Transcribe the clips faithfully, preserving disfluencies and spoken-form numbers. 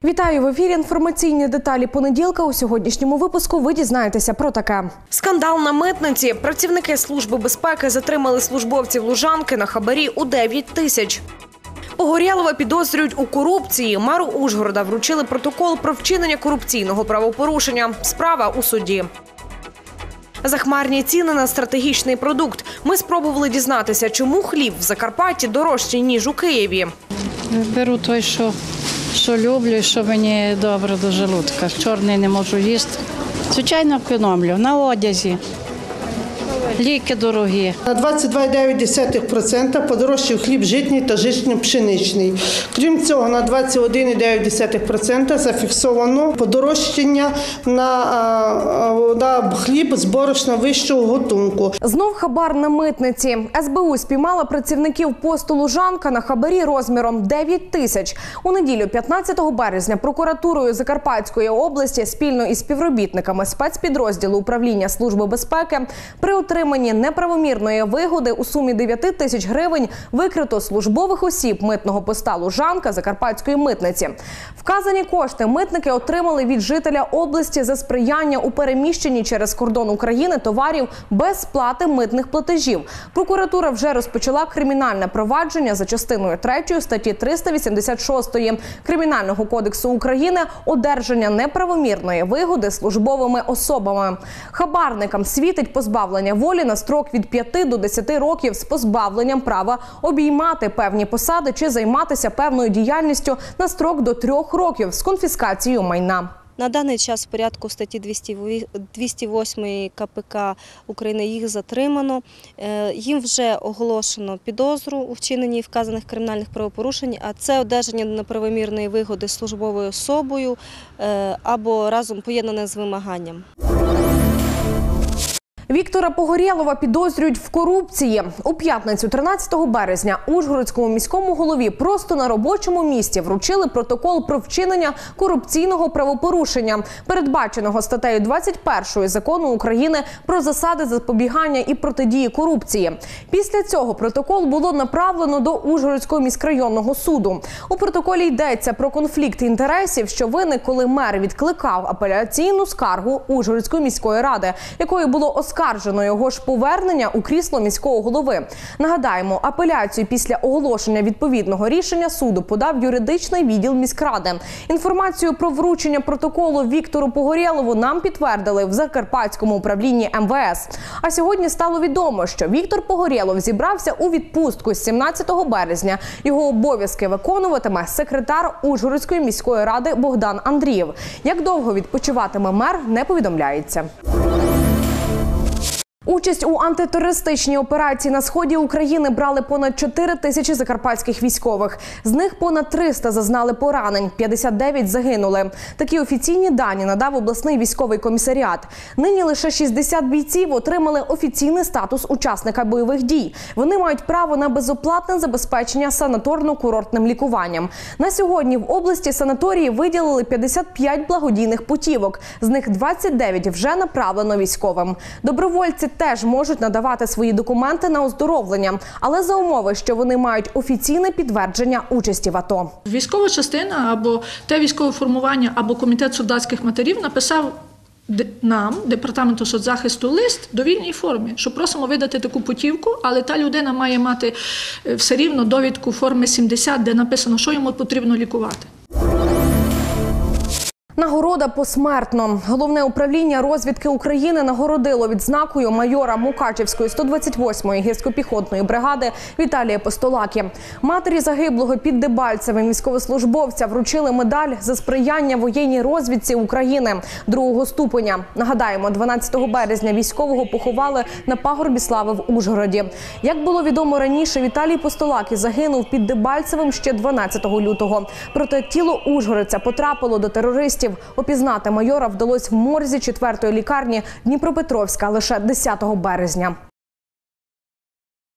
Вітаю! В ефірі інформаційні деталі понеділка. У сьогоднішньому випуску ви дізнаєтеся про таке. Скандал на митниці. Працівники Служби безпеки затримали службовців Лужанки на хабарі у дев'ять тисяч. Погорєлова підозрюють у корупції. Меру Ужгорода вручили протокол про вчинення корупційного правопорушення. Справа у суді. Захмарні ціни на стратегічний продукт. Ми спробували дізнатися, чому хліб в Закарпатті дорожчий, ніж у Києві. Беру той, що, що люблю, що мені добре до желудка. Чорний не можу їсти. Звичайно, економлю. На одязі. Ліки дорогі. На двадцять два цілих дев'ять десятих відсотка подорожчав хліб житній та житньо-пшеничний. Крім цього, на двадцять один цілих дев'ять десятих відсотка зафіксовано подорожчання на, на хліб з борошна вищого готунку. Знов хабар на митниці. ес бе у спіймала працівників посту Лужанка на хабарі розміром дев'ять тисяч. У неділю п'ятнадцятого березня прокуратурою Закарпатської області спільно із співробітниками спецпідрозділу управління Служби безпеки при отриманні неправомірної вигоди у сумі дев'ять тисяч гривень викрито службових осіб митного поста Лужанка Закарпатської митниці. Вказані кошти митники отримали від жителя області за сприяння у переміщенні через кордон України товарів без сплати митних платежів. Прокуратура вже розпочала кримінальне провадження за частиною третьої статті триста вісімдесят шість Кримінального кодексу України «Одержання неправомірної вигоди службовими особами». Хабарникам світить позбавлення волі на строк від п'яти до десяти років з позбавленням права обіймати певні посади чи займатися певною діяльністю на строк до трьох років з конфіскацією майна. На даний час в порядку статті двісті восьмої ка пе ка України їх затримано. Їм вже оголошено підозру у вчиненні вказаних кримінальних правопорушень, а це одержання неправомірної вигоди службовою особою або разом поєднане з вимаганням. Віктора Погорєлова підозрюють в корупції. У п'ятницю тринадцятого березня Ужгородському міському голові просто на робочому місці вручили протокол про вчинення корупційного правопорушення, передбаченого статтею двадцять першою Закону України про засади запобігання і протидії корупції. Після цього протокол було направлено до Ужгородського міськрайонного суду. У протоколі йдеться про конфлікт інтересів, що виник, коли мер відкликав апеляційну скаргу Ужгородської міської ради, якою було оскаржено Оскаржено його ж повернення у крісло міського голови. Нагадаємо, апеляцію після оголошення відповідного рішення суду подав юридичний відділ міськради. Інформацію про вручення протоколу Віктору Погорєлову нам підтвердили в Закарпатському управлінні ем ве ес. А сьогодні стало відомо, що Віктор Погорєлов зібрався у відпустку з сімнадцятого березня. Його обов'язки виконуватиме секретар Ужгородської міської ради Богдан Андрієв. Як довго відпочиватиме мер, не повідомляється. Участь у антитерористичній операції на сході України брали понад чотири тисячі закарпатських військових. З них понад триста зазнали поранень, п'ятдесят дев'ять загинули. Такі офіційні дані надав обласний військовий комісаріат. Нині лише шістдесят бійців отримали офіційний статус учасника бойових дій. Вони мають право на безоплатне забезпечення санаторно-курортним лікуванням. На сьогодні в області санаторії виділили п'ятдесят п'ять благодійних путівок. З них двадцять дев'ять вже направлено військовим. Добровольці теж можуть надавати свої документи на оздоровлення, але за умови, що вони мають офіційне підтвердження участі в АТО. Військова частина або те військове формування, або комітет солдатських матерів написав нам, Департаменту соцзахисту, лист в довільній формі, що просимо видати таку путівку, але та людина має мати все рівно довідку форми сімдесят, де написано, що йому потрібно лікувати. Нагорода посмертно. Головне управління розвідки України нагородило відзнакою майора Мукачівської сто двадцять восьмої гірсько-піхотної бригади Віталія Постолаки. Матері загиблого під Дебальцевим військовослужбовця вручили медаль за сприяння воєнній розвідці України другого ступеня. Нагадаємо, дванадцятого березня військового поховали на пагорбі слави в Ужгороді. Як було відомо раніше, Віталій Постолаки загинув під Дебальцевим ще дванадцятого лютого. Проте тіло ужгородця потрапило до терористів. Опізнати майора вдалося в морзі четвертої лікарні Дніпропетровська лише десятого березня.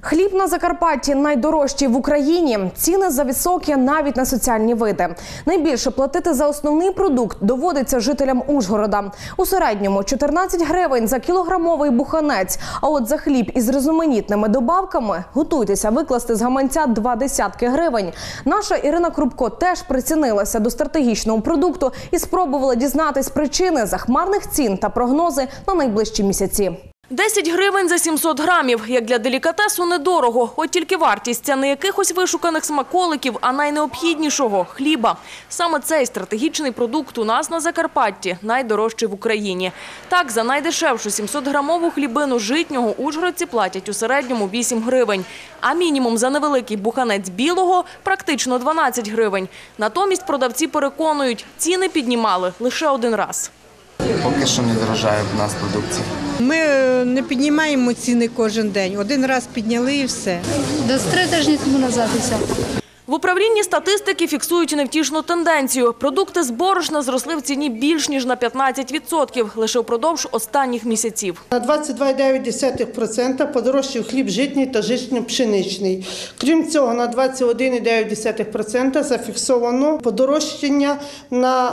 Хліб на Закарпатті найдорожчий в Україні. Ціни зависокі навіть на соціальні види. Найбільше платити за основний продукт доводиться жителям Ужгорода. У середньому чотирнадцять гривень за кілограмовий буханець. А от за хліб із різноманітними добавками готуйтеся викласти з гаманця два десятки гривень. Наша Ірина Крупко теж прицінилася до стратегічного продукту і спробувала дізнатись причини захмарних цін та прогнози на найближчі місяці. десять гривень за сімсот грамів. Як для делікатесу недорого. От тільки вартість – це не якихось вишуканих смаколиків, а найнеобхіднішого – хліба. Саме цей стратегічний продукт у нас на Закарпатті найдорожчий в Україні. Так, за найдешевшу сімсотграмову хлібину житнього ужгородці платять у середньому вісім гривень. А мінімум за невеликий буханець білого – практично дванадцять гривень. Натомість продавці переконують, ціни піднімали лише один раз. Поки що не дорожає в нас продукція. Ми не піднімаємо ціни кожен день. Один раз підняли і все. Десь три тижні тому назад усе. В управлінні статистики фіксують невтішну тенденцію. Продукти з борошна зросли в ціні більш ніж на п'ятнадцять відсотків лише впродовж останніх місяців. На двадцять два цілих дев'ять десятих відсотка подорожчав хліб житній та житньо-пшеничний. Крім цього, на двадцять один цілих дев'ять десятих відсотка зафіксовано подорожчання на,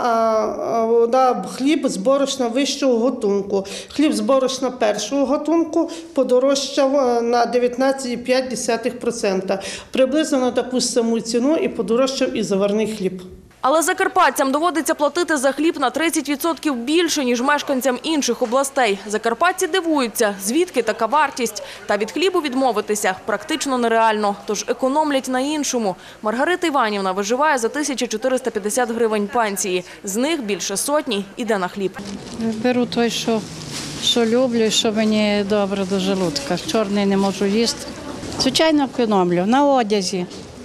на хліб з борошна вищого готунку. Хліб з борошна першого готунку подорожчав на дев'ятнадцять цілих п'ять десятих відсотка. Приблизно на таку саму ціну і подорожчав і заварний хліб. Але закарпатцям доводиться платити за хліб на тридцять відсотків більше, ніж мешканцям інших областей. Закарпатці дивуються, звідки така вартість. Та від хлібу відмовитися практично нереально, тож економлять на іншому. Маргарита Іванівна виживає за тисячу чотириста п'ятдесят гривень пенсії. З них більше сотні йде на хліб. Беру той, що, що люблю, і що мені добре до желудка. Чорний не можу їсти. Звичайно, економлю на одязі.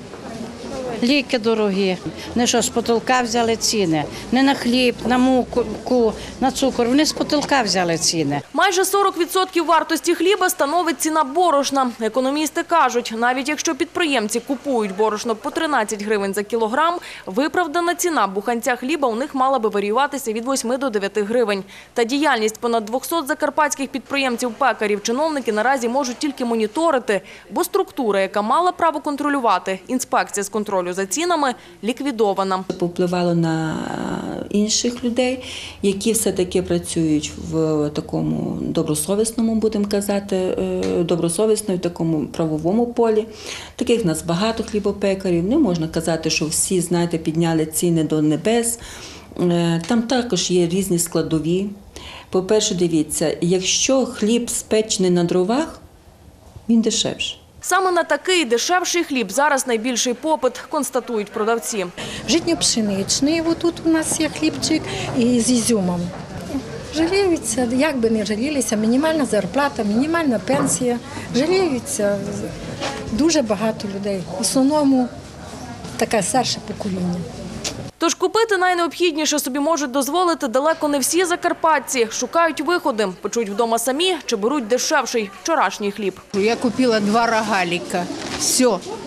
Ліки дорогі. Не що, з потолка взяли ціни. Не на хліб, на муку, на цукор. Вони з потолка взяли ціни. Майже сорок відсотків вартості хліба становить ціна борошна. Економісти кажуть, навіть якщо підприємці купують борошно по тринадцять гривень за кілограм, виправдана ціна буханця хліба у них мала би варіюватися від восьми до дев'яти гривень. Та діяльність понад двохсот закарпатських підприємців-пекарів чиновники наразі можуть тільки моніторити, бо структура, яка мала право контролювати, інспекція з контролю за цінами, ліквідована. Повпливало на інших людей, які все-таки працюють в такому добросовісному, будемо казати, добросовісному, такому правовому полі. Таких в нас багато хлібопекарів. Не можна казати, що всі, знаєте, підняли ціни до небес. Там також є різні складові. По-перше, дивіться, якщо хліб спечений на дровах, він дешевший. Саме на такий дешевший хліб зараз найбільший попит, констатують продавці. Житньо-пшеничний, отут у нас є хлібчик, і з ізюмом. Жаліються, як би не жалілися, мінімальна зарплата, мінімальна пенсія. Жаліються дуже багато людей. В основному таке старше покоління. Тож купити найнеобхідніше собі можуть дозволити далеко не всі закарпатці. Шукають виходи, печуть вдома самі чи беруть дешевший вчорашній хліб. Я купила два рогаліка. Все.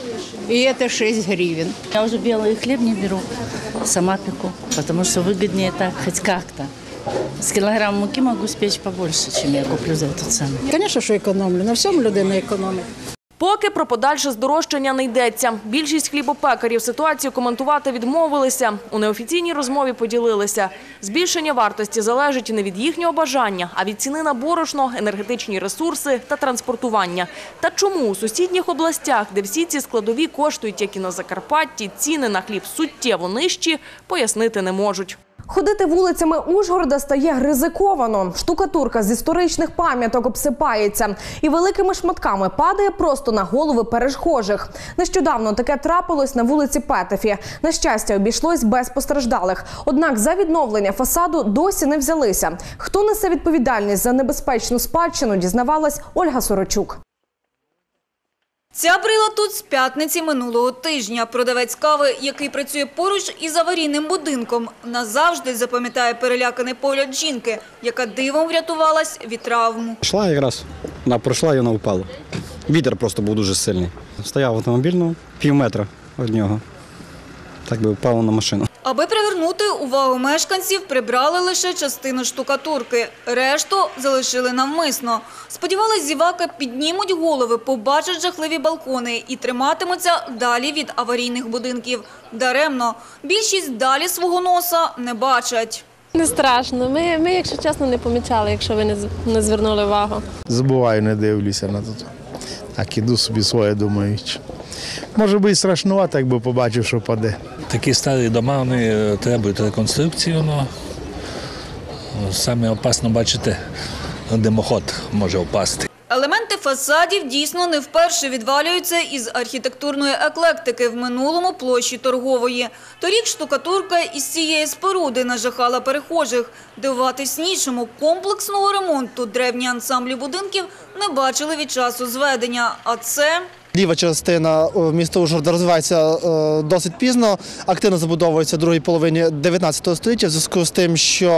І це шість гривень. Я вже білий хліб не беру, сама пеку, тому що вигідніше так, хоч як-то. З кілограмом муки можу спечь побольше, ніж я куплю за цю ціну. Звісно, що економлю, на всьому людина економить. Поки про подальше здорожчання не йдеться. Більшість хлібопекарів ситуацію коментувати відмовилися. У неофіційній розмові поділилися. Збільшення вартості залежить не від їхнього бажання, а від ціни на борошно, енергетичні ресурси та транспортування. Та чому у сусідніх областях, де всі ці складові коштують, як і на Закарпатті, ціни на хліб суттєво нижчі, пояснити не можуть. Ходити вулицями Ужгорода стає ризиковано. Штукатурка з історичних пам'яток обсипається і великими шматками падає просто на голови перехожих. Нещодавно таке трапилось на вулиці Петефі. На щастя, обійшлось без постраждалих. Однак за відновлення фасаду досі не взялися. Хто несе відповідальність за небезпечну спадщину, дізнавалась Ольга Сорочук. Ця брила тут з п'ятниці минулого тижня. Продавець кави, який працює поруч із аварійним будинком, назавжди запам'ятає переляканий погляд жінки, яка дивом врятувалась від травм. Йшла якраз, вона пройшла і вона впала. Вітер просто був дуже сильний. Стояв в автомобільному, пів метра від нього. Так би впало на машину. Аби привернути увагу мешканців, прибрали лише частину штукатурки. Решту залишили навмисно. Сподівались, зіваки піднімуть голови, побачать жахливі балкони і триматимуться далі від аварійних будинків. Даремно. Більшість далі свого носа не бачать. Не страшно. Ми, ми, якщо чесно, не помічали, якщо ви не, не звернули увагу. Забуваю, не дивлюся на це. Так, іду собі своє, думаючи. Може бути страшнувато, якби побачив, що паде. Такі старі дома, вони требують реконструкції. Но саме опасно бачити, димоход може впасти. Елементи фасадів дійсно не вперше відвалюються із архітектурної еклектики в минулому площі Торгової. Торік штукатурка із цієї споруди нажахала перехожих. Дивуватись нічому, комплексного ремонту древні ансамблі будинків не бачили від часу зведення. А це... Ліва частина міста Ужгорода розвивається досить пізно, активно забудовується в другій половині дев'ятнадцятого століття в зв'язку з тим, що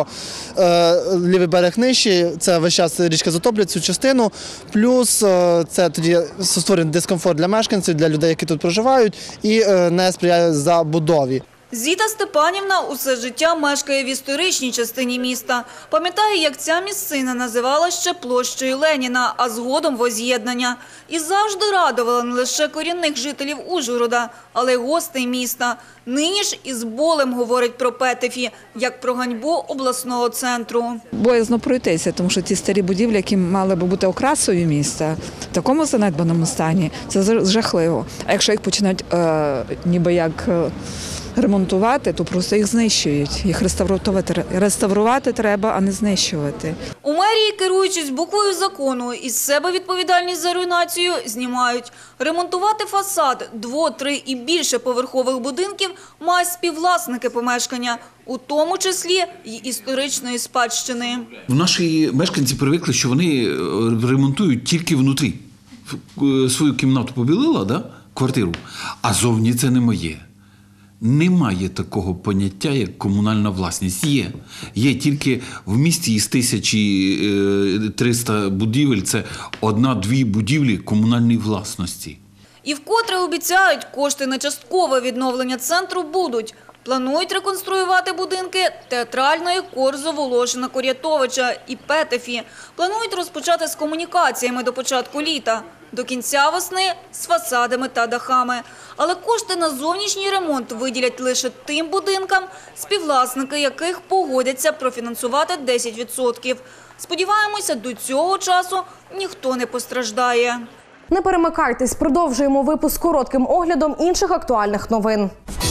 лівий берег нижчий, це весь час річка затоплює цю частину, плюс це тоді створює дискомфорт для мешканців, для людей, які тут проживають, і не сприяє забудові. Зіта Степанівна усе життя мешкає в історичній частині міста. Пам'ятає, як ця місцина називала ще площею Леніна, а згодом воз'єднання. І завжди радувала не лише корінних жителів Ужгорода, але й гостей міста. Нині ж із болем говорить про Петефі, як про ганьбу обласного центру. Боязно пройтися, тому що ті старі будівлі, які мали б бути окрасою міста, в такому занедбаному стані, це жахливо. А якщо їх починають е, ніби як... Е, ремонтувати, то просто їх знищують. Їх реставрувати, реставрувати треба, а не знищувати. У мерії, керуючись буквою закону, із себе відповідальність за руйнацію знімають. Ремонтувати фасад дво-, три і більше поверхових будинків мають співвласники помешкання, у тому числі й історичної спадщини. Наші мешканці привикли, що вони ремонтують тільки внутрі. Свою кімнату побілила, да? Квартиру, а зовні це не моє. Немає такого поняття, як комунальна власність. Є. Є тільки в місті із тисячі триста будівель, це одна-дві будівлі комунальної власності. І вкотре обіцяють, кошти на часткове відновлення центру будуть. Планують реконструювати будинки театральної Корзо, Волошина, Курятовича і Петефі. Планують розпочати з комунікаціями до початку літа. До кінця весни – з фасадами та дахами. Але кошти на зовнішній ремонт виділять лише тим будинкам, співвласники яких погодяться профінансувати десять відсотків. Сподіваємося, до цього часу ніхто не постраждає. Не перемикайтесь, продовжуємо випуск коротким оглядом інших актуальних новин.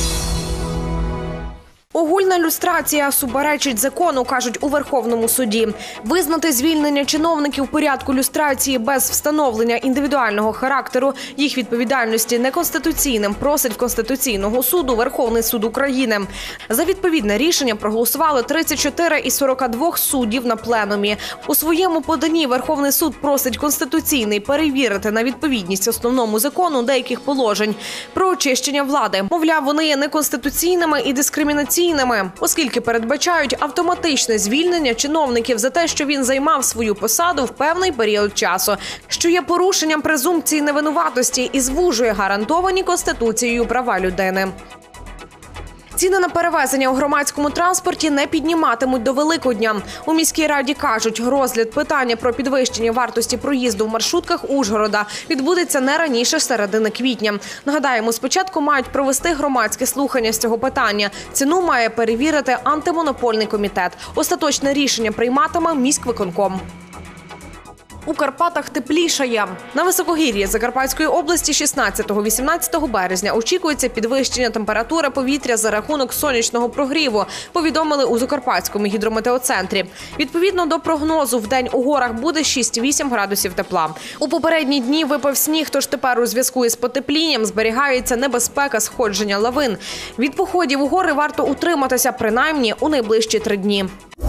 Огульна люстрація суперечить закону, кажуть у Верховному суді. Визнати звільнення чиновників в порядку люстрації без встановлення індивідуального характеру їх відповідальності неконституційним просить в Конституційного суду Верховний суд України. За відповідне рішення проголосували тридцять чотири із сорока двох суддів на пленумі. У своєму поданні Верховний суд просить Конституційний перевірити на відповідність основному закону деяких положень про очищення влади. Мовляв, вони є неконституційними і дискримінаційними, оскільки передбачають автоматичне звільнення чиновників за те, що він займав свою посаду в певний період часу, що є порушенням презумпції невинуватості і звужує гарантовані Конституцією права людини. Ціни на перевезення у громадському транспорті не підніматимуть до Великодня. У міській раді кажуть, розгляд питання про підвищення вартості проїзду в маршрутках Ужгорода відбудеться не раніше середини квітня. Нагадаємо, спочатку мають провести громадське слухання з цього питання. Ціну має перевірити антимонопольний комітет. Остаточне рішення прийматиме міськвиконком. У Карпатах теплішає. На високогір'ї Закарпатської області шістнадцятого-вісімнадцятого березня очікується підвищення температури повітря за рахунок сонячного прогріву, повідомили у Закарпатському гідрометеоцентрі. Відповідно до прогнозу, вдень у горах буде шість-вісім градусів тепла. У попередні дні випав сніг, тож тепер у зв'язку із потеплінням зберігається небезпека сходження лавин. Від походів у гори варто утриматися принаймні у найближчі три дні.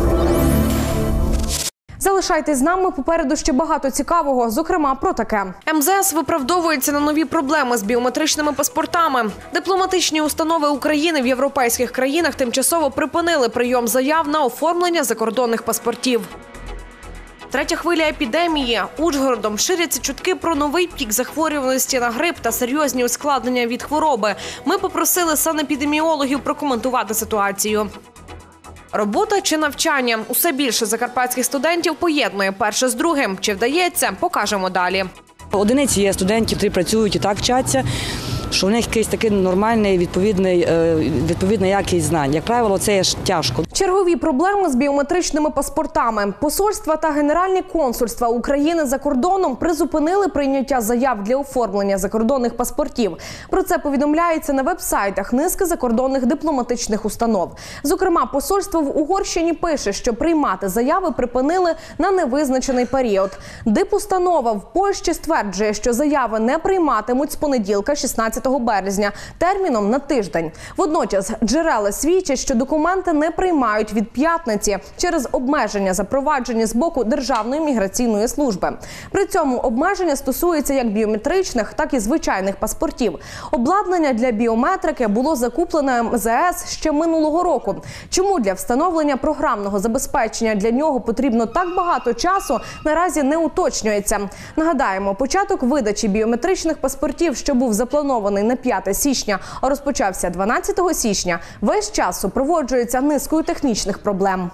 Залишайтесь з нами, попереду ще багато цікавого, зокрема про таке. ем зет ес виправдовується на нові проблеми з біометричними паспортами. Дипломатичні установи України в європейських країнах тимчасово припинили прийом заяв на оформлення закордонних паспортів. Третя хвиля епідемії. Ужгородом ширяться чутки про новий пік захворюваності на грип та серйозні ускладнення від хвороби. Ми попросили санепідеміологів прокоментувати ситуацію. Робота чи навчання? Усе більше закарпатських студентів поєднує перше з другим. Чи вдається? Покажемо далі. Одиниці є студентів, які працюють і так вчаться, що в них якийсь такий нормальний, відповідний, відповідна якість знань. Як правило, це є тяжко. Чергові проблеми з біометричними паспортами. Посольства та генеральні консульства України за кордоном призупинили прийняття заяв для оформлення закордонних паспортів. Про це повідомляється на веб-сайтах низки закордонних дипломатичних установ. Зокрема, посольство в Угорщині пише, що приймати заяви припинили на невизначений період. Дипустанова в Польщі стверджує, що заяви не прийматимуть з понеділка, шістнадцятого березня, терміном на тиждень. Водночас джерела свідчать, що документи не приймають від п'ятниці через обмеження, запроваджені з боку Державної міграційної служби. При цьому обмеження стосуються як біометричних, так і звичайних паспортів. Обладнання для біометрики було закуплене ем зе ес ще минулого року. Чому для встановлення програмного забезпечення для нього потрібно так багато часу, наразі не уточнюється. Нагадаємо, початок видачі біометричних паспортів, що був запланований на п'яте січня, а розпочався дванадцятого січня, весь час супроводжується низкою технічних проблем.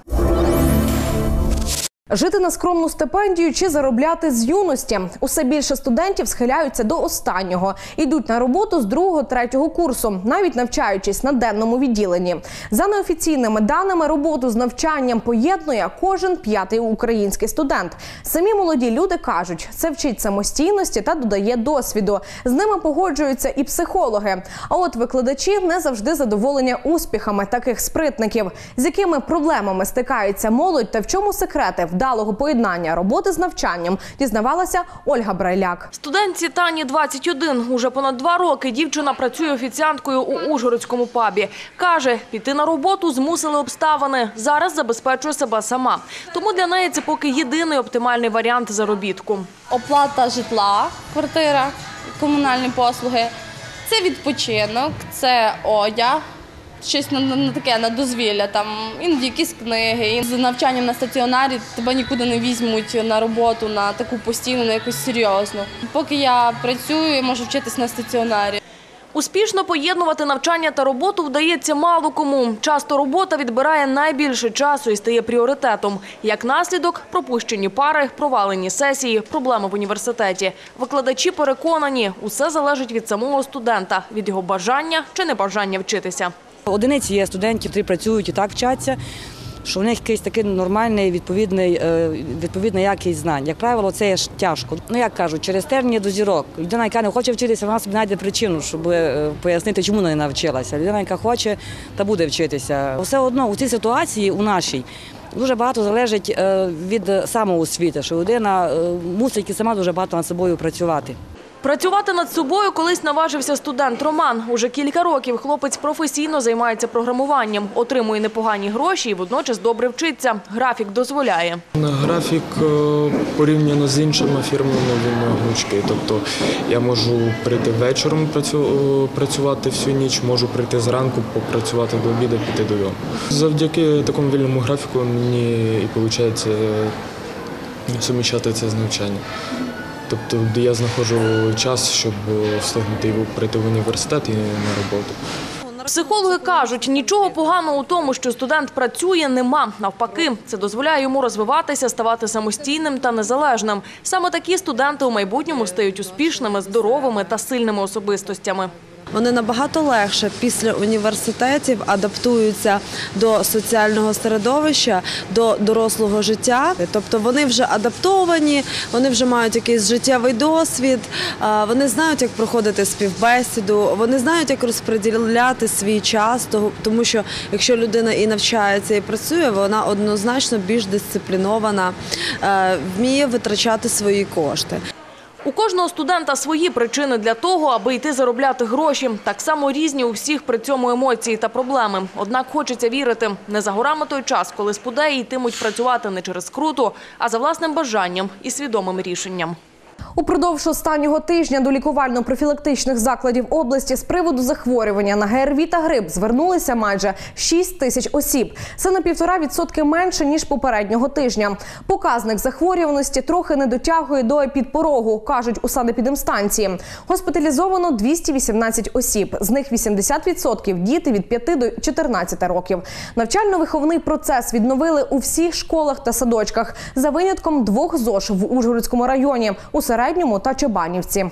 Жити на скромну стипендію чи заробляти з юності? Усе більше студентів схиляються до останнього. Йдуть на роботу з другого-третього курсу, навіть навчаючись на денному відділенні. За неофіційними даними, роботу з навчанням поєднує кожен п'ятий український студент. Самі молоді люди кажуть, це вчить самостійності та додає досвіду. З ними погоджуються і психологи. А от викладачі не завжди задоволені успіхами таких спритників. З якими проблемами стикається молодь та в чому секрети вдалого поєднання роботи з навчанням, дізнавалася Ольга Брайляк. Студентці Тані двадцять один. Уже понад два роки дівчина працює офіціанткою у ужгородському пабі. Каже, піти на роботу змусили обставини. Зараз забезпечує себе сама. Тому для неї це поки єдиний оптимальний варіант заробітку. Оплата житла, квартира, комунальні послуги – це відпочинок, це одяг. Щось на, на таке, на дозвілля, там, іноді якісь книги. І з навчанням на стаціонарі тебе нікуди не візьмуть на роботу, на таку постійну, на якусь серйозну. Поки я працюю, я можу вчитись на стаціонарі. Успішно поєднувати навчання та роботу вдається мало кому. Часто робота відбирає найбільше часу і стає пріоритетом. Як наслідок – пропущені пари, провалені сесії, проблеми в університеті. Викладачі переконані – усе залежить від самого студента, від його бажання чи небажання вчитися. Одиниці є студентів, які працюють і так вчаться, що в них якийсь такий нормальний, відповідний, відповідна якість знань. Як правило, це є тяжко. Ну, як кажуть, через термін до зірок. Людина, яка не хоче вчитися, вона собі знайде причину, щоб пояснити, чому вона не навчилася. Людина, яка хоче, та буде вчитися. Все одно у цій ситуації, у нашій, дуже багато залежить від самоосвіти, що людина мусить і сама дуже багато над собою працювати. Працювати над собою колись наважився студент Роман. Уже кілька років хлопець професійно займається програмуванням, отримує непогані гроші і водночас добре вчиться. Графік дозволяє. Графік порівняно з іншими фірмами він гнучкий. Тобто я можу прийти вечором працювати всю ніч, можу прийти зранку, попрацювати до обіду, піти додому. Завдяки такому вільному графіку мені і виходить суміщати це з навчанням. Тобто я знаходжу час, щоб встигнути прийти в університет і на роботу. Психологи кажуть, нічого поганого у тому, що студент працює, нема. Навпаки, це дозволяє йому розвиватися, ставати самостійним та незалежним. Саме такі студенти у майбутньому стають успішними, здоровими та сильними особистостями. Вони набагато легше після університетів адаптуються до соціального середовища, до дорослого життя. Тобто вони вже адаптовані, вони вже мають якийсь життєвий досвід, вони знають, як проходити співбесіду, вони знають, як розподіляти свій час, тому що якщо людина і навчається, і працює, вона однозначно більш дисциплінована, вміє витрачати свої кошти. У кожного студента свої причини для того, аби йти заробляти гроші. Так само різні у всіх при цьому емоції та проблеми. Однак хочеться вірити, не за горами той час, коли спудеї йтимуть працювати не через скруту, а за власним бажанням і свідомим рішенням. Упродовж останнього тижня до лікувально-профілактичних закладів області з приводу захворювання на ГРВІ та грип звернулися майже шість тисяч осіб. Це на півтора відсотки менше, ніж попереднього тижня. Показник захворюваності трохи не дотягує до епідпорогу, кажуть у санепідемстанції. Госпіталізовано двісті вісімнадцять осіб, з них вісімдесят відсотків – діти від п'яти до чотирнадцяти років. Навчально-виховний процес відновили у всіх школах та садочках, за винятком двох ЗОЖ в Ужгородському районі – у Середньому та Чобанівці.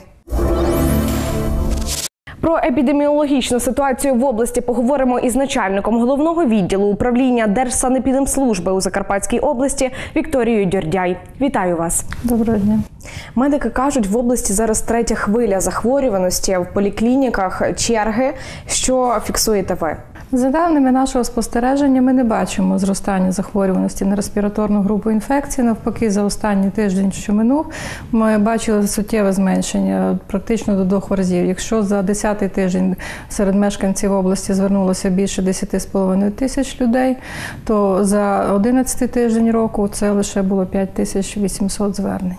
Про епідеміологічну ситуацію в області поговоримо із начальником головного відділу управління Держсанепідемслужби у Закарпатській області Вікторією Дьордяй. Вітаю вас. Доброго дня. Медики кажуть, в області зараз третя хвиля захворюваності, в поліклініках черги. Що фіксуєте ви? За даними нашого спостереження, ми не бачимо зростання захворюваності на респіраторну групу інфекцій. Навпаки, за останній тиждень, що минув, ми бачили суттєве зменшення, практично до двох разів. Якщо за десятий тиждень серед мешканців області звернулося більше десяти з половиною тисяч людей, то за одинадцятий тиждень року це лише було п'ять тисяч вісімсот звернень.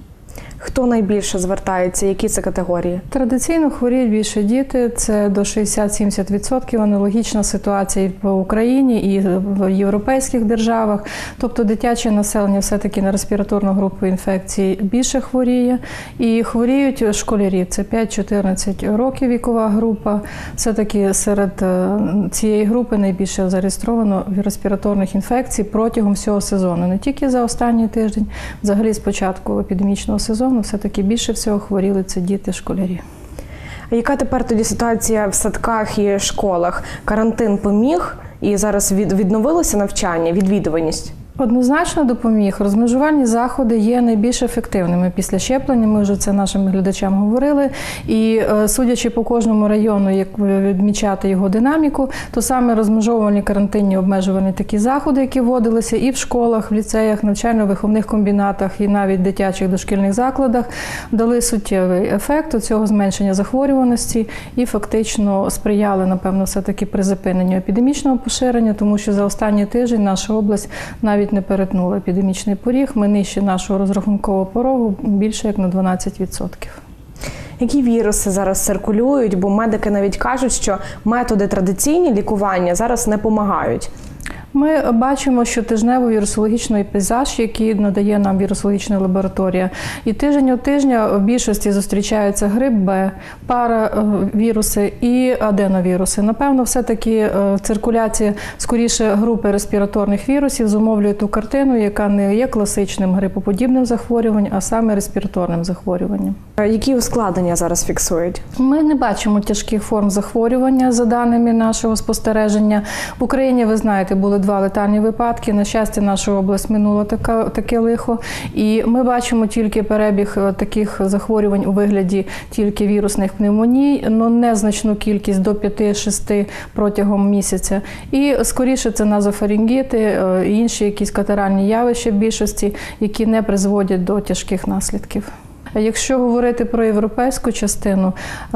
Хто найбільше звертається? Які це категорії? Традиційно хворіють більше діти, це до шістдесят-сімдесят відсотків. Аналогічна ситуація і в Україні, і в європейських державах. Тобто дитяче населення все-таки на респіраторну групу інфекцій більше хворіє. І хворіють школярі, це п'ять-чотирнадцять років вікова група. Все-таки серед цієї групи найбільше зареєстровано респіраторних інфекцій протягом всього сезону. Не тільки за останній тиждень, взагалі з початку епідемічного сезону. Все-таки більше всього хворіли це діти-школярі. А яка тепер тоді ситуація в садках і школах? Карантин поміг і зараз відновилося навчання, відвідуваність? Однозначно допоміг. Розмежувальні заходи є найбільш ефективними після щеплення. Ми вже це нашим глядачам говорили. І судячи по кожному району, як відмічати його динаміку, то саме розмежовувальні карантинні обмежувальні такі заходи, які вводилися і в школах, в ліцеях, навчально-виховних комбінатах, і навіть дитячих дошкільних закладах, дали суттєвий ефект у цього зменшення захворюваності і фактично сприяли, напевно, все-таки призупиненню епідемічного поширення, тому що за останній тиждень наша область навіть не перетнула епідемічний поріг, ми нижче нашого розрахункового порогу більше як на дванадцять відсотків. Які віруси зараз циркулюють? Бо медики навіть кажуть, що методи традиційні лікування зараз не допомагають. Ми бачимо щотижневий вірусологічний пейзаж, який надає нам вірусологічна лабораторія. І тиждень у тижня в більшості зустрічаються грип Б, паравіруси і аденовіруси. Напевно, все-таки циркуляція скоріше групи респіраторних вірусів зумовлює ту картину, яка не є класичним грипоподібним захворюванням, а саме респіраторним захворюванням. Які ускладнення зараз фіксують? Ми не бачимо тяжких форм захворювання, за даними нашого спостереження. В Україні, ви знаєте, були два летальні випадки. На щастя, наша область минула така, таке лихо. І ми бачимо тільки перебіг таких захворювань у вигляді тільки вірусних пневмоній, але незначну кількість до п'яти-шести протягом місяця. І скоріше це назофарингіти, інші якісь катаральні явища в більшості, які не призводять до тяжких наслідків. Якщо говорити про європейську частину,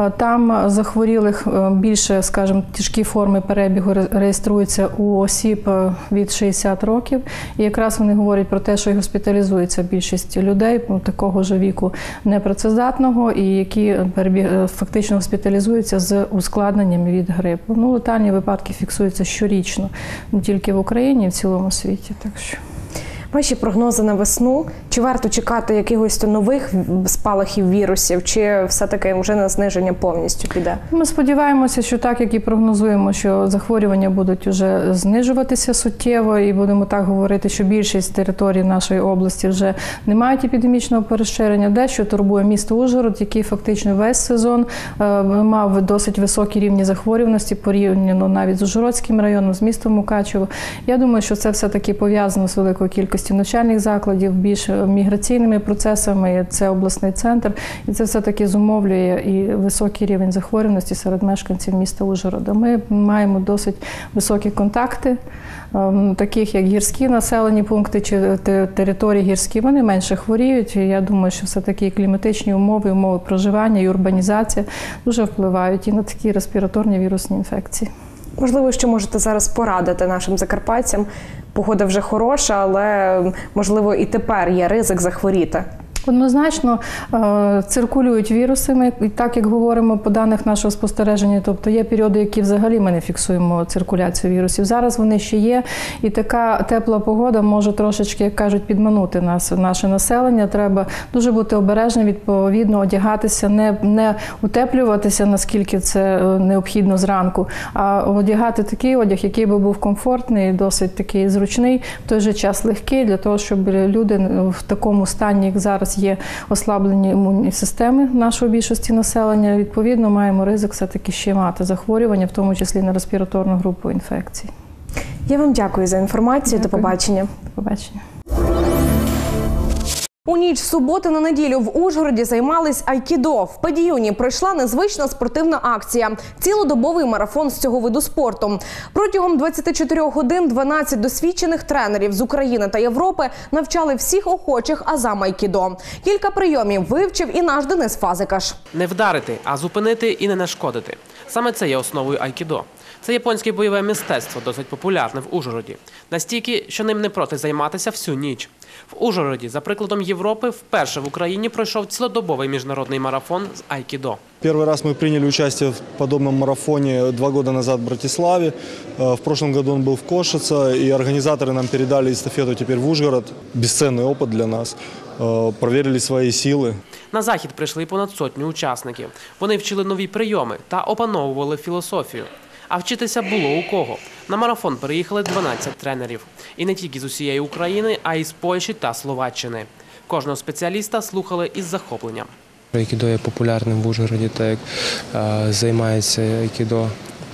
там захворілих більше, скажімо, тяжкі форми перебігу реєструються у осіб від шістдесят років. І якраз вони говорять про те, що і госпіталізується більшість людей такого ж віку непрацездатного, і які фактично госпіталізуються з ускладненнями від грипу. Ну, летальні випадки фіксуються щорічно, не тільки в Україні, а й в цілому світі. Так що... Ваші прогнози на весну? Чи варто чекати якихось нових спалахів вірусів, чи все-таки вже на зниження повністю піде? Ми сподіваємося, що так, як і прогнозуємо, що захворювання будуть вже знижуватися суттєво, і будемо так говорити, що більшість територій нашої області вже не мають епідемічного переширення. Дещо турбує місто Ужгород, який фактично весь сезон е, мав досить високі рівні захворюваності, порівняно навіть з Ужгородським районом, з містом Мукачево. Я думаю, що це все-таки пов'язано з великою кількістю навчальних закладів, більш міграційними процесами, це обласний центр, і це все-таки зумовлює і високий рівень захворюваності серед мешканців міста Ужгорода. Ми маємо досить високі контакти, таких як гірські населені пункти чи території гірські, вони менше хворіють. І я думаю, що все-таки кліматичні умови, умови проживання і урбанізація дуже впливають і на такі респіраторні вірусні інфекції. Можливо, що можете зараз порадити нашим закарпатцям? Погода вже хороша, але, можливо, і тепер є ризик захворіти. Однозначно е, циркулюють віруси, ми, і так як говоримо по даних нашого спостереження, тобто є періоди, які взагалі ми не фіксуємо циркуляцію вірусів. Зараз вони ще є, і така тепла погода може трошечки, як кажуть, підманути нас, наше населення. Треба дуже бути обережним, відповідно одягатися, не, не утеплюватися, наскільки це необхідно зранку, а одягати такий одяг, який би був комфортний, досить такий зручний, в той же час легкий, для того, щоб люди в такому стані, як зараз, є ослаблені імунні системи нашої більшості населення. Відповідно, маємо ризик все-таки ще мати захворювання, в тому числі на респіраторну групу інфекцій. Я вам дякую за інформацію. Дякую. До побачення. До побачення. У ніч з суботи на неділю в Ужгороді займались айкідо. В Падіюні пройшла незвична спортивна акція – цілодобовий марафон з цього виду спорту. Протягом двадцяти чотирьох годин дванадцять досвідчених тренерів з України та Європи навчали всіх охочих азам айкідо. Кілька прийомів вивчив і наш Денис Фазикаш. Не вдарити, а зупинити і не нашкодити. Саме це є основою айкідо. Це японське бойове мистецтво, досить популярне в Ужгороді. Настільки, що ним не проти займатися всю ніч. В Ужгороді, за прикладом Європи, вперше в Україні пройшов цілодобовий міжнародний марафон з айкідо. Первый раз мы приняли участие в подобном марафоне два года назад в Братиславе. В прошлом году он был в Кошице, и организаторы нам передали эстафету теперь в Ужгород. Бесценный опыт для нас. Проверили свої сили. На захід прийшли понад сотню учасників. Вони вчили нові прийоми та опановували філософію. А вчитися було у кого. На марафон переїхали дванадцять тренерів. І не тільки з усієї України, а й з Польщі та Словаччини. Кожного спеціаліста слухали із захопленням. Айкідо є популярним в Ужгороді, так як е, займається айкідо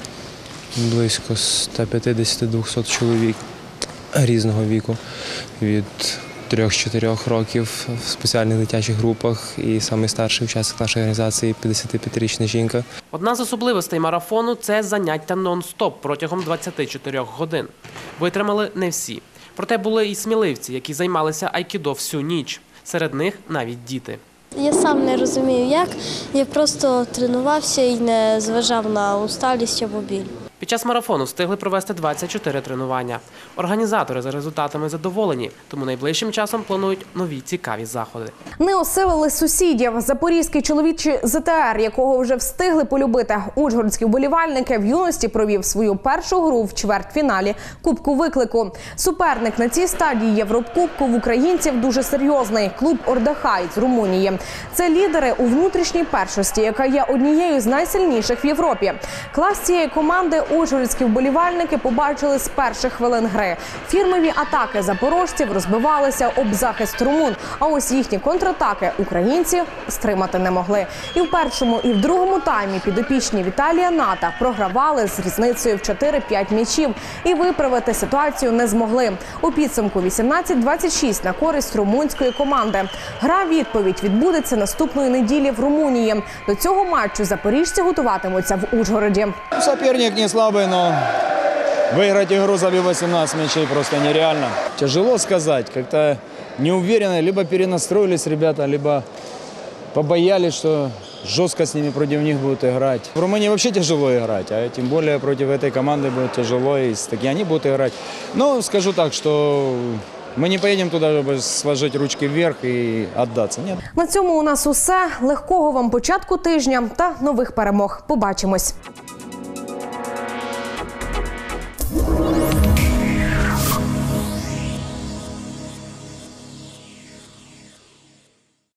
близько ста п'ятдесяти до двохсот чоловік різного віку. Від трьох-чотирьох років в спеціальних дитячих групах, і найстарший учасник нашої організації – п'ятдесятип'ятирічна жінка. Одна з особливостей марафону – це заняття нон-стоп протягом двадцяти чотирьох годин. Витримали не всі. Проте були і сміливці, які займалися айкідо всю ніч. Серед них навіть діти. Я сам не розумію, як. Я просто тренувався і не зважав на усталість або біль. Під час марафону встигли провести двадцять чотири тренування. Організатори за результатами задоволені, тому найближчим часом планують нові цікаві заходи. Не осилили сусідів. Запорізький чоловічий зет те ер, якого вже встигли полюбити ужгородські вболівальники, в юності провів свою першу гру в чвертьфіналі Кубку Виклику. Суперник на цій стадії Єврокубку в українців дуже серйозний – клуб Ордахай з Румунії. Це лідери у внутрішній першості, яка є однією з найсильніших в Європі. Клас цієї команди ужгородські вболівальники побачили з перших хвилин гри. Фірмові атаки запорожців розбивалися об захист румун, а ось їхні контратаки українці стримати не могли. І в першому, і в другому таймі підопічні Віталія Ната програвали з різницею в чотири-п'ять м'ячів і виправити ситуацію не змогли. У підсумку вісімнадцять двадцять шість на користь румунської команди. Гра-відповідь відбудеться наступної неділі в Румунії. До цього матчу запоріжці готуватимуться в Ужгороді. Соперник не слабый, но выиграть игру, забив восемнадцать мячей, просто нереально. Тяжело сказать, как-то неуверенно, либо перенастроились ребята, либо побоялись, что жестко с ними против них будут играть. В Румынии вообще тяжело играть, а тем более против этой команды будет тяжело, и таки они будут играть. Но скажу так, что ми не поїдемо туди, щоб сложити ручки вверх і віддатися. Ні. На цьому у нас усе. Легкого вам початку тижня та нових перемог. Побачимось.